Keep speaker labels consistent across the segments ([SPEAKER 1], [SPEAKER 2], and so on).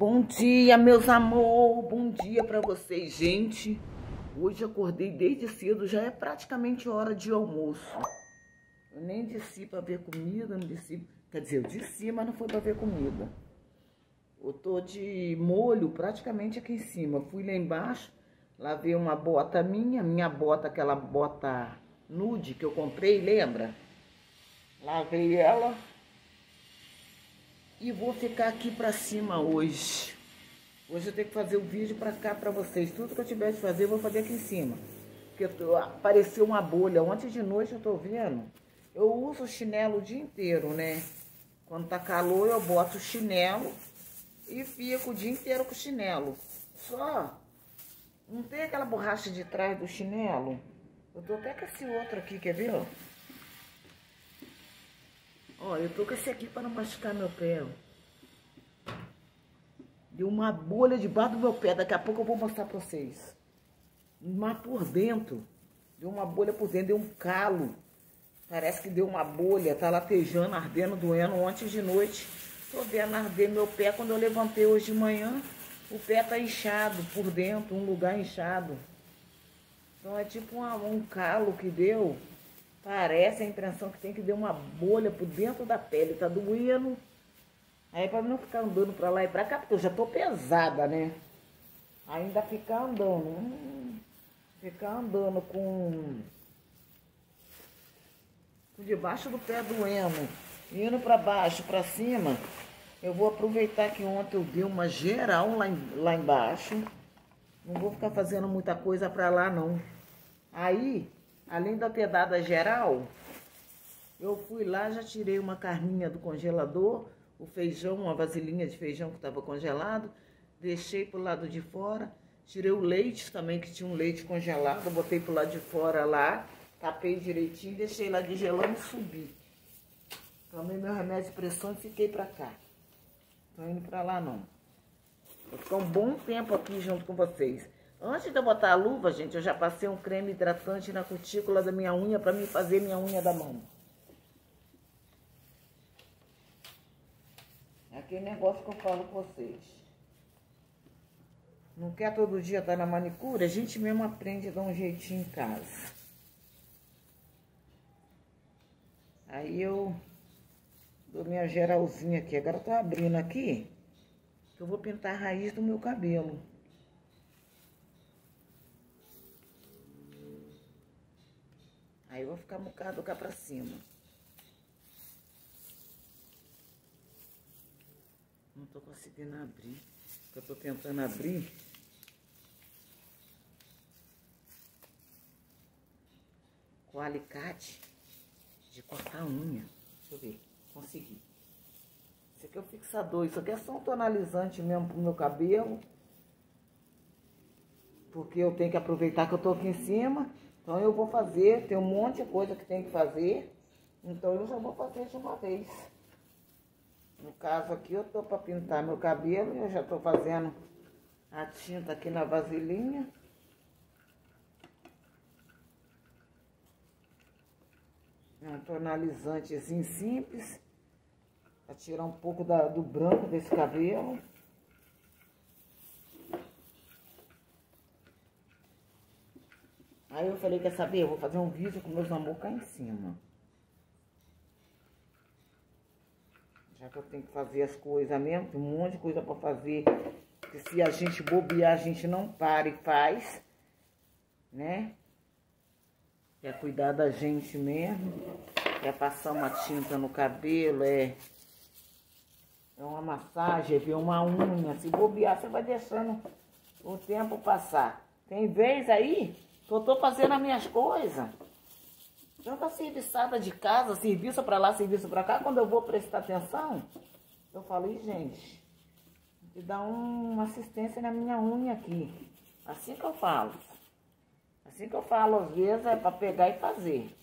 [SPEAKER 1] Bom dia, meus amor, bom dia pra vocês, gente. Hoje acordei desde cedo, já é praticamente hora de almoço. Eu nem desci pra ver comida, não desci, quer dizer, eu desci, mas não foi pra ver comida. Eu tô de molho praticamente aqui em cima. Fui lá embaixo, lavei uma bota minha bota, aquela bota nude que eu comprei, lembra? Lavei ela. E vou ficar aqui pra cima hoje. Hoje eu tenho que fazer o vídeo pra cá pra vocês. Tudo que eu tiver de fazer, eu vou fazer aqui em cima. Porque apareceu uma bolha. Ontem de noite eu tô vendo. Eu uso o chinelo o dia inteiro, né? Quando tá calor, eu boto o chinelo e fico o dia inteiro com o chinelo. Só não tem aquela borracha de trás do chinelo. Eu tô até com esse outro aqui, quer ver, ó? Ó, eu tô com esse aqui para não machucar meu pé, ó. Deu uma bolha debaixo do meu pé. Daqui a pouco eu vou mostrar pra vocês. Mas por dentro. Deu uma bolha por dentro. Deu um calo. Parece que deu uma bolha. Tá latejando, ardendo, doendo. Ontem de noite. Tô vendo arder meu pé. Quando eu levantei hoje de manhã, o pé tá inchado por dentro. Um lugar inchado. Então é tipo um calo que deu. Parece a impressão que tem que deu uma bolha por dentro da pele. Tá doendo. Aí pra não ficar andando pra lá e pra cá, porque eu já tô pesada, né? Ainda ficar andando. Ficar andando com debaixo do pé doendo. Indo pra baixo, pra cima. Eu vou aproveitar que ontem eu dei uma geral lá embaixo. Não vou ficar fazendo muita coisa pra lá, não. Aí, além de eu ter dado a geral, eu fui lá, já tirei uma carninha do congelador, o feijão, uma vasilhinha de feijão que estava congelado, deixei pro lado de fora, tirei o leite também, que tinha um leite congelado, botei pro lado de fora lá, tapei direitinho, deixei lá de gelando e subi. Tomei meu remédio de pressão e fiquei pra cá. Tô indo pra lá não. Vou ficar um bom tempo aqui junto com vocês. Antes de eu botar a luva, gente, eu já passei um creme hidratante na cutícula da minha unha pra mim fazer minha unha da mão. É aquele negócio que eu falo com vocês. Não quer todo dia estar na manicure? A gente mesmo aprende a dar um jeitinho em casa. Aí eu dou minha geralzinha aqui. Agora eu tô abrindo aqui, que eu vou pintar a raiz do meu cabelo. Aí eu vou ficar mucado cá pra cima. Não tô conseguindo abrir. Eu tô tentando abrir. Com o alicate de cortar a unha. Deixa eu ver. Consegui. Esse aqui é o fixador. Isso aqui é só um tonalizante mesmo pro meu cabelo. Porque eu tenho que aproveitar que eu tô aqui em cima. Então eu vou fazer. Tem um monte de coisa que tem que fazer. Então eu já vou fazer de uma vez. No caso aqui, eu tô para pintar meu cabelo. Eu já tô fazendo a tinta aqui na vasilhinha. É um tonalizantezinho simples. Para tirar um pouco do branco desse cabelo. Aí eu falei, quer saber? Eu vou fazer um vídeo com meus amor cá em cima. Já que eu tenho que fazer as coisas mesmo, tem um monte de coisa pra fazer. Que se a gente bobear, a gente não para e faz, né? Quer cuidar da gente mesmo. Quer passar uma tinta no cabelo, é uma massagem, é ver uma unha. Se bobear, você vai deixando o tempo passar. Tem vez aí que eu tô fazendo as minhas coisas. Tanta serviçada de casa, serviço pra lá, serviço pra cá. Quando eu vou prestar atenção, eu falo, gente, de dar uma assistência na minha unha aqui. Assim que eu falo. Assim que eu falo, às vezes, é pra pegar e fazer.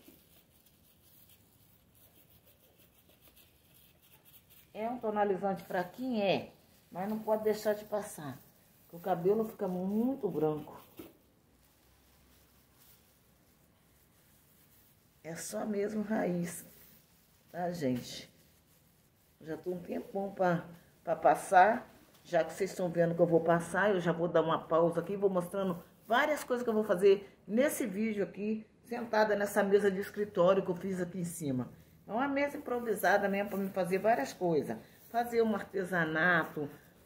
[SPEAKER 1] É um tonalizante fraquinho? É. Mas não pode deixar de passar. Porque o cabelo fica muito branco. É só mesmo raiz, tá, gente? Já tô um tempão pra passar. Já que vocês estão vendo que eu vou passar, eu já vou dar uma pausa aqui, vou mostrando várias coisas que eu vou fazer nesse vídeo aqui, sentada nessa mesa de escritório que eu fiz aqui em cima. É uma mesa improvisada mesmo para me fazer várias coisas. Fazer um artesanato,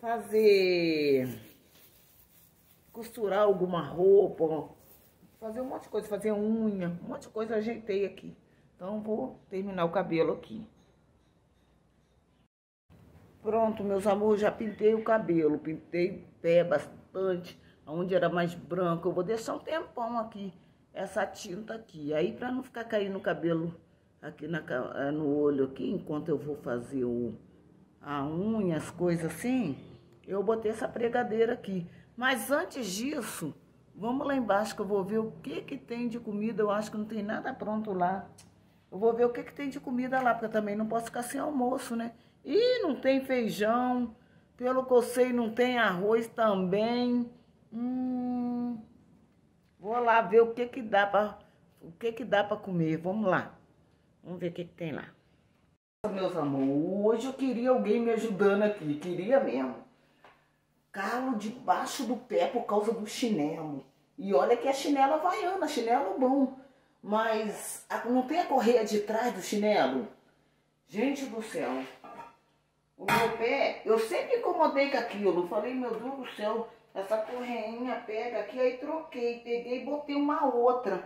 [SPEAKER 1] costurar alguma roupa, fazer um monte de coisa, fazer unha, um monte de coisa eu ajeitei aqui. Então, vou terminar o cabelo aqui. Pronto, meus amores, já pintei o cabelo, pintei o pé bastante, onde era mais branco. Eu vou deixar um tempão aqui, essa tinta aqui. Aí, pra não ficar caindo o cabelo aqui no olho aqui, enquanto eu vou fazer a unha, as coisas assim, eu botei essa pregadeira aqui. Mas antes disso, vamos lá embaixo que eu vou ver o que que tem de comida. Eu acho que não tem nada pronto lá. Eu vou ver o que que tem de comida lá, porque eu também não posso ficar sem almoço, né? E não tem feijão, pelo que eu sei não tem arroz também. Vou lá ver o que que dá para comer. Vamos lá. Vamos ver o que que tem lá. Meus amores, hoje eu queria alguém me ajudando aqui, queria mesmo. Calo debaixo do pé por causa do chinelo. E olha que é chinelo havaiana, chinelo bom. Mas não tem a correia de trás do chinelo? Gente do céu. O meu pé, eu sempre incomodei com aquilo. Falei, meu Deus do céu, essa correinha pega aqui. Aí troquei, peguei e botei uma outra.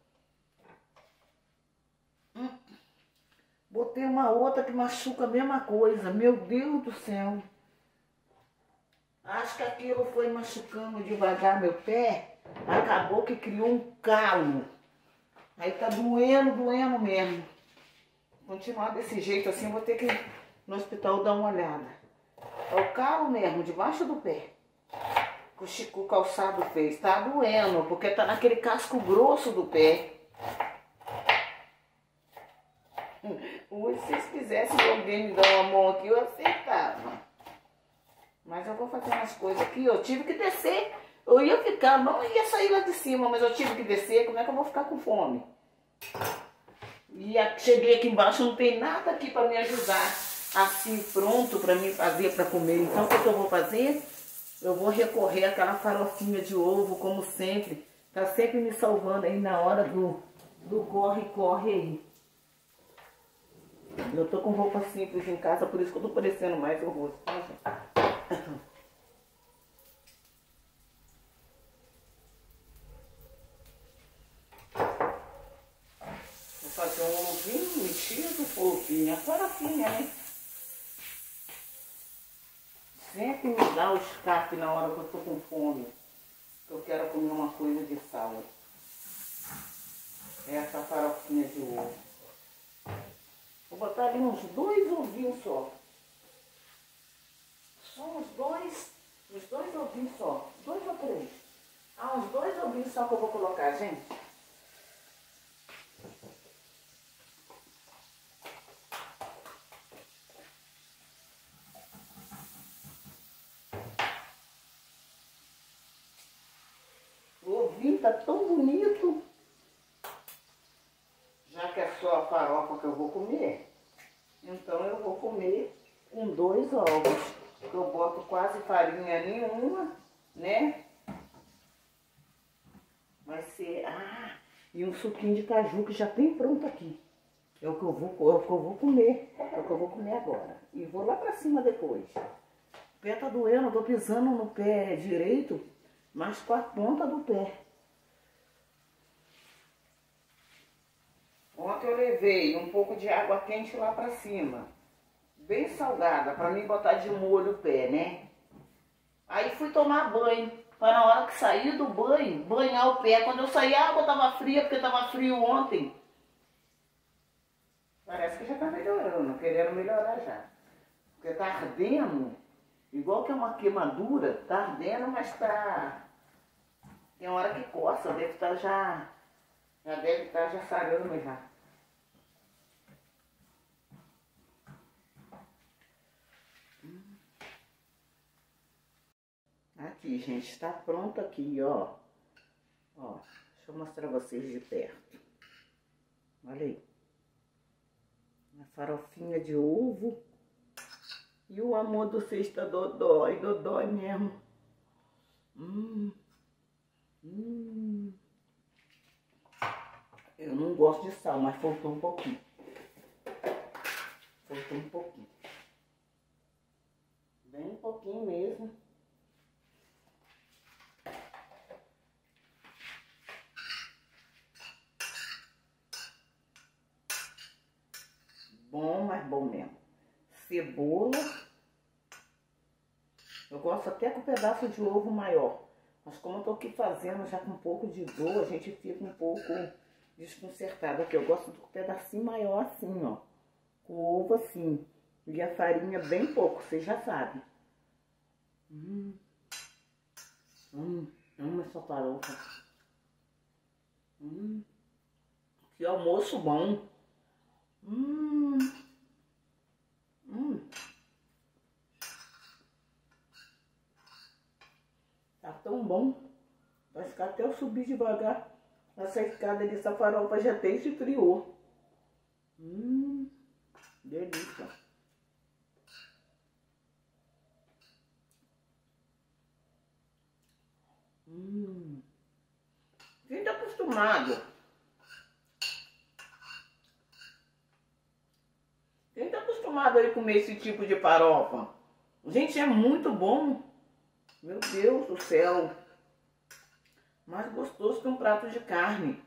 [SPEAKER 1] Botei uma outra que machuca a mesma coisa. Meu Deus do céu. Acho que aquilo foi machucando devagar meu pé. Acabou que criou um calo. Aí tá doendo, doendo mesmo. Continuar desse jeito assim, vou ter que ir no hospital dar uma olhada. É o calo mesmo, debaixo do pé. Que o calçado fez. Tá doendo, porque tá naquele casco grosso do pé. Hoje, se vocês quisessem alguém me dar uma mão aqui, eu aceitava. Mas eu vou fazer umas coisas aqui, eu tive que descer. Eu ia ficar, não ia sair lá de cima, mas eu tive que descer, como é que eu vou ficar com fome? E cheguei aqui embaixo, não tem nada aqui para me ajudar, assim, pronto para mim fazer, para comer. Então, o que eu vou fazer? Eu vou recorrer àquela farofinha de ovo, como sempre. Tá sempre me salvando aí na hora do corre-corre aí. Eu tô com roupa simples em casa, por isso que eu tô parecendo mais o rosto, tá, gente? Vou fazer um ovinho mexido, fofinho, a farofinha, né? Sempre me dá o escape na hora que eu tô com fome, que eu quero comer uma coisa de sal. Essa farofinha de ovo. Vou botar ali uns 2 ovinhos só. Só uns dois ovinhos só. 2 ou 3. Uns 2 ovinhos só que eu vou colocar, gente. O ovinho tá tão bonito. Já que é só a farofa que eu vou comer, então eu vou comer com 2 ovos. Eu boto quase farinha nenhuma, né? Vai ser... e um suquinho de caju que já tem pronto aqui. É o que eu vou comer. É o que eu vou comer agora. E vou lá pra cima depois. O pé tá doendo, eu tô pisando no pé direito, mas com a ponta do pé. Ontem eu levei um pouco de água quente lá pra cima, bem salgada, pra mim botar de molho o pé, né? Aí fui tomar banho, para na hora que saí do banho, banhar o pé. Quando eu saí, a água tava fria, porque tava frio ontem. Parece que já tá melhorando, querendo melhorar já. Porque tá ardendo, igual que é uma queimadura, tá ardendo, mas tá... Tem hora que coça, deve estar já deve estar já sarando já. Aqui, gente, está pronto aqui, ó. Ó, deixa eu mostrar vocês de perto. Olha aí. Uma farofinha de ovo. E o amor do Sexta dodói, dodói mesmo. Eu não gosto de sal, mas faltou um pouquinho. Faltou um pouquinho. Bem um pouquinho mesmo. Bom, mas bom mesmo. Cebola. Eu gosto até com um pedaço de ovo maior. Mas como eu tô aqui fazendo já com um pouco de dor, a gente fica um pouco desconcertado aqui. Eu gosto com um pedacinho maior assim, ó. Com o ovo assim. E a farinha bem pouco, vocês já sabem. Amo essa farofa. Que almoço bom. Tá tão bom. Vai ficar até eu subir devagar. Essa escada dessa farofa já até esfriou. Delícia. Quem tá acostumado? Quem tá acostumado a comer esse tipo de farofa? Gente, é muito bom. Meu Deus do céu. Mais gostoso que um prato de carne.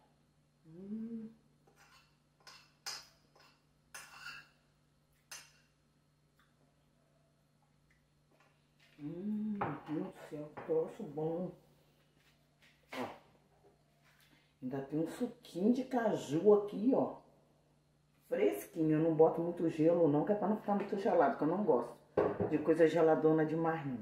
[SPEAKER 1] Meu Deus do céu, que troço bom. Ó, ainda tem um suquinho de caju aqui, ó. Fresquinho, eu não boto muito gelo não, que é pra não ficar muito gelado, que eu não gosto de coisa geladona demais não.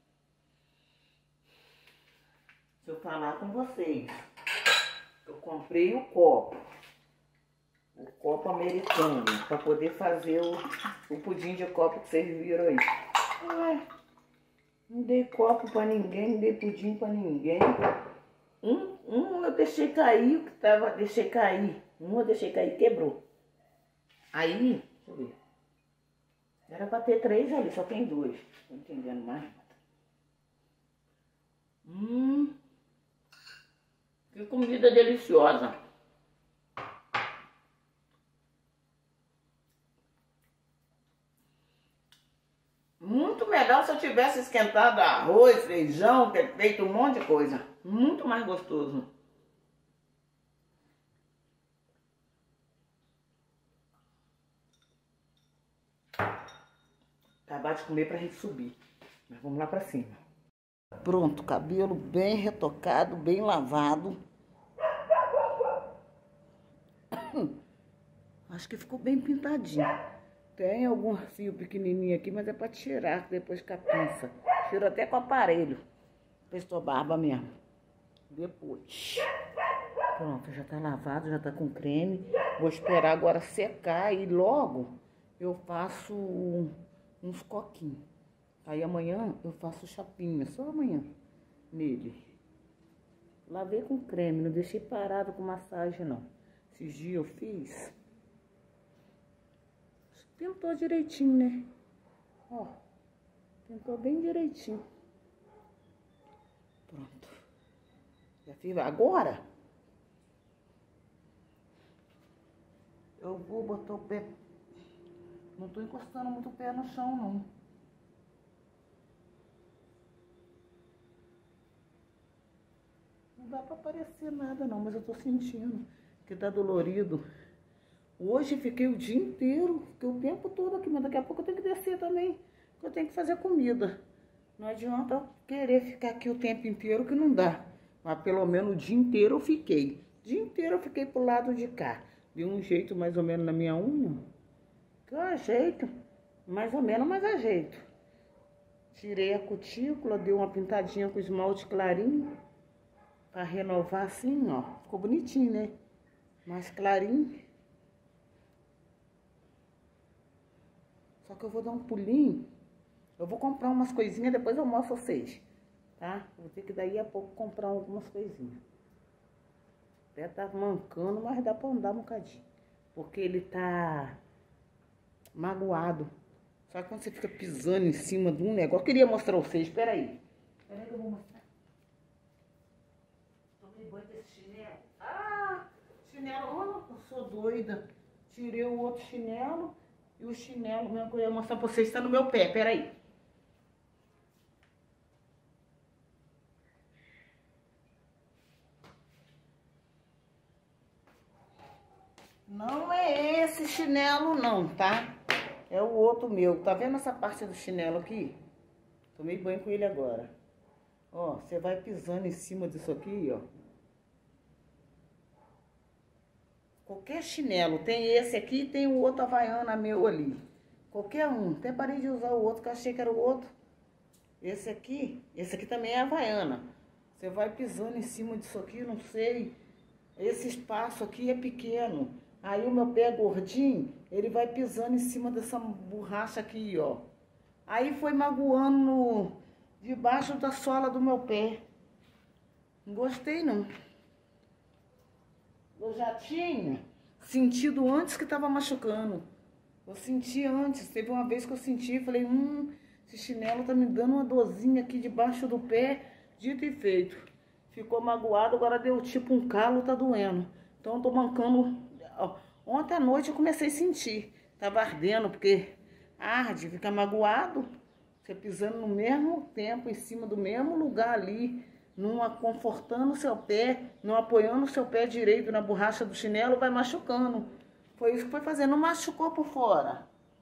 [SPEAKER 1] Se eu falar com vocês, eu comprei o copo americano, pra poder fazer o pudim de copo que vocês viram aí. Não dei copo pra ninguém, não dei pudim pra ninguém. Um eu deixei cair, o que tava, deixei cair. Um eu deixei cair, quebrou. Aí, deixa eu ver. Era pra ter 3 ali, só tem 2. Tô entendendo mais. Que comida deliciosa. Muito melhor se eu tivesse esquentado arroz, feijão, ter feito um monte de coisa. Muito mais gostoso. Acabar de comer pra gente subir. Mas vamos lá pra cima. Pronto, cabelo bem retocado, bem lavado. Acho que ficou bem pintadinho. Tem algum fio pequenininho aqui, mas é pra tirar depois com a pinça. Tiro até com o aparelho. Pestou barba mesmo. Depois. Pronto, já tá lavado, já tá com creme. Vou esperar agora secar e logo eu faço uns coquinhos. Aí amanhã eu faço chapinha, só amanhã, nele. Lavei com creme, não deixei parado com massagem não. Esses dias eu fiz. Pintou direitinho, né? Ó, pintou bem direitinho. Pronto. Já fiz. Agora eu vou botar o pé. Não tô encostando muito o pé no chão, não. Não dá pra aparecer nada, não, mas eu tô sentindo que tá dolorido. Hoje fiquei o dia inteiro, fiquei o tempo todo aqui, mas daqui a pouco eu tenho que descer também, porque eu tenho que fazer comida. Não adianta querer ficar aqui o tempo inteiro, que não dá. Mas pelo menos o dia inteiro eu fiquei. O dia inteiro eu fiquei pro lado de cá. Dei um jeito mais ou menos na minha unha. Que eu ajeito, mais ou menos, mas ajeito. Tirei a cutícula, dei uma pintadinha com esmalte clarinho. Pra renovar assim, ó. Ficou bonitinho, né? Mais clarinho. Só que eu vou dar um pulinho. Eu vou comprar umas coisinhas, depois eu mostro a vocês, tá? Vou ter que daí a pouco comprar algumas coisinhas. Até tá mancando, mas dá pra andar um bocadinho. Porque ele tá magoado. Sabe quando você fica pisando em cima de um negócio? Eu queria mostrar pra vocês, espera aí. Espera aí que eu vou mostrar. Tomei banho desse chinelo. Ah, chinelo, eu sou doida. Tirei o outro chinelo e o chinelo mesmo que eu ia mostrar pra vocês está no meu pé, espera aí. Não é esse chinelo não, tá? É o outro meu. Tá vendo essa parte do chinelo aqui? Tomei banho com ele agora. Ó, você vai pisando em cima disso aqui, ó. Qualquer chinelo. Tem esse aqui e tem o outro Havaiana meu ali. Qualquer um. Até parei de usar o outro, que eu achei que era o outro. Esse aqui também é Havaiana. Você vai pisando em cima disso aqui, não sei. Esse espaço aqui é pequeno. Aí o meu pé é gordinho, ele vai pisando em cima dessa borracha aqui, ó. Aí foi magoando debaixo da sola do meu pé. Não gostei, não. Eu já tinha sentido antes que tava machucando. Eu senti antes. Teve uma vez que eu senti, falei, esse chinelo tá me dando uma dorzinha aqui debaixo do pé. Dito e feito. Ficou magoado, agora deu tipo um calo, tá doendo. Então eu tô mancando. Ontem à noite eu comecei a sentir. Tava ardendo, porque arde, fica magoado. Você pisando no mesmo tempo, em cima do mesmo lugar ali, não confortando o seu pé, não apoiando o seu pé direito na borracha do chinelo, vai machucando. Foi isso que foi fazendo, não machucou por fora.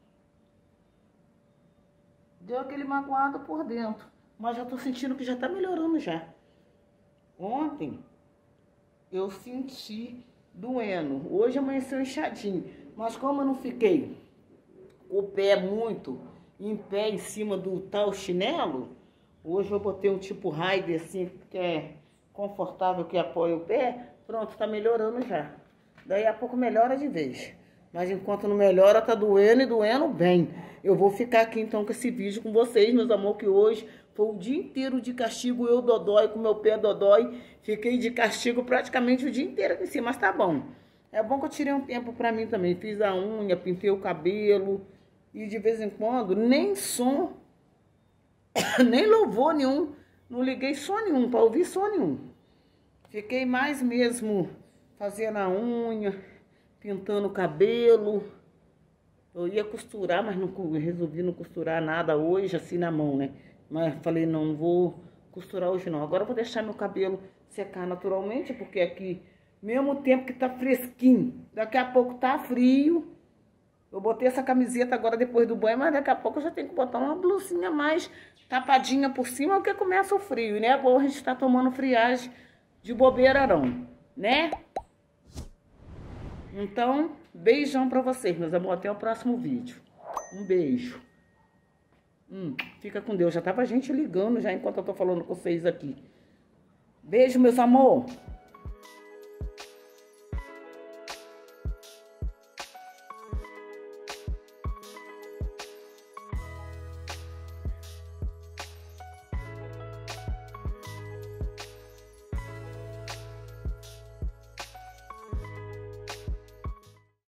[SPEAKER 1] Deu aquele magoado por dentro. Mas já tô sentindo que já tá melhorando já. Ontem eu senti doendo. Hoje amanheceu inchadinho. Mas como eu não fiquei o pé muito em pé em cima do tal chinelo, hoje eu botei um tipo Raider assim, que é confortável, que apoia o pé. Pronto, tá melhorando já. Daí a pouco melhora de vez. Mas enquanto não melhora, tá doendo e doendo bem. Eu vou ficar aqui então com esse vídeo com vocês, meus amor, que hoje foi o dia inteiro de castigo, eu dodói, com meu pé dodói. Fiquei de castigo praticamente o dia inteiro aqui em cima, mas tá bom. É bom que eu tirei um tempo pra mim também. Fiz a unha, pintei o cabelo. E de vez em quando, nem som, nem louvor nenhum. Não liguei som nenhum, pra ouvir som nenhum. Fiquei mais mesmo fazendo a unha, pintando o cabelo. Eu ia costurar, mas não resolvi não costurar nada hoje, assim na mão, né? Mas falei, não vou costurar hoje não. Agora eu vou deixar meu cabelo secar naturalmente, porque aqui, mesmo tempo que tá fresquinho, daqui a pouco tá frio. Eu botei essa camiseta agora depois do banho, mas daqui a pouco eu já tenho que botar uma blusinha mais tapadinha por cima, porque começa o frio, né? É bom a gente tá tomando friagem de bobeira não, né? Então, beijão pra vocês, meus amores. Até o próximo vídeo. Um beijo. Fica com Deus. Já tava gente ligando já enquanto eu tô falando com vocês aqui. Beijo, meus amor.